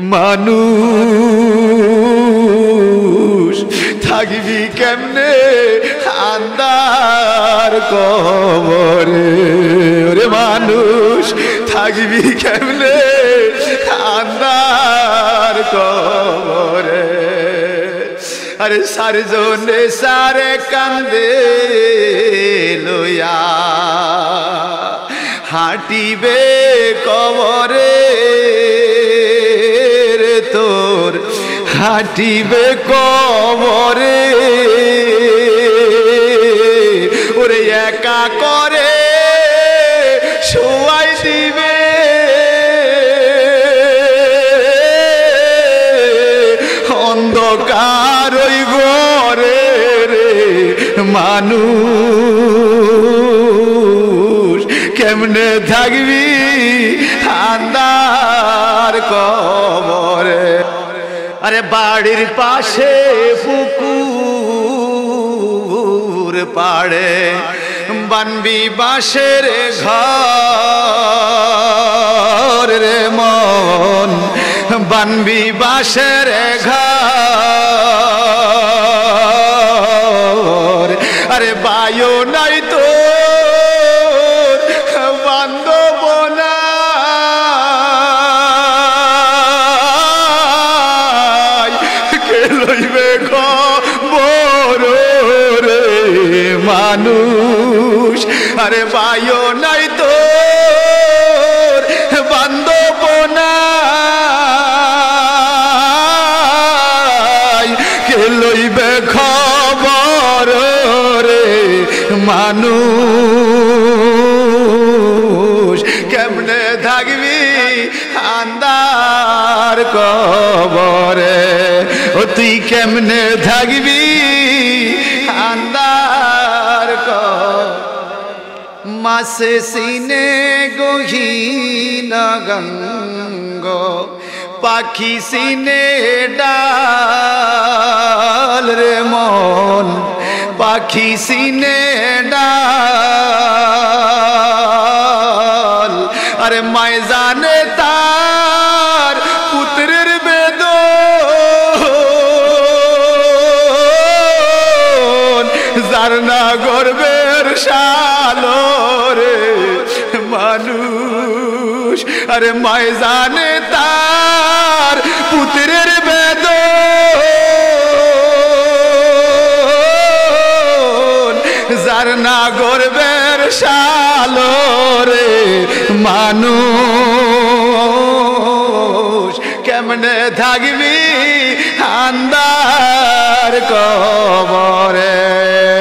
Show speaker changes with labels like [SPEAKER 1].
[SPEAKER 1] মানুষ থাকবি কেমনে আন্ধার কবরে ওরে মানুষ থাকবি কেমনে আন্ধার কবরে আরে সারজনে সারে কান্দে লইয়া হাঁটিবে কবরে রে তোর হাঁটিবে কবরে ওরে একা করে শোয়াই দিবে অন্ধকার ওই ঘরে রে মানুষ কেমনে থাকবি আন্ধার কবরে আরে বাড়ির পাশে পুকুর পাড়ে বানবি বাঁশের ঘর রে মন বানবি বাঁশের ঘর আরে বায়ু নাই তো বান্ধব না কে লইবে খবর রে মানুষ আরে বায়ু নাই তো বান্ধব না কে লইবে খবর রে মানুষ কেমনে থাকবি আন্ধার কবরে ও তুই কেমনে থাকবি আন্ধার মাসে সিনে গহীন গঙ্গ পাখি সিনে ডাল রে মন পাখি সিনে ডাল আরে মায় জানে তার পুত্রের বেদন যার না গর্বের শালো রে মানুষ আরে মায় জানে তার পুত্রের বেদন যার না গর্বের শালো রে মানুষ কেমনে থাকবি আন্ধার কবরে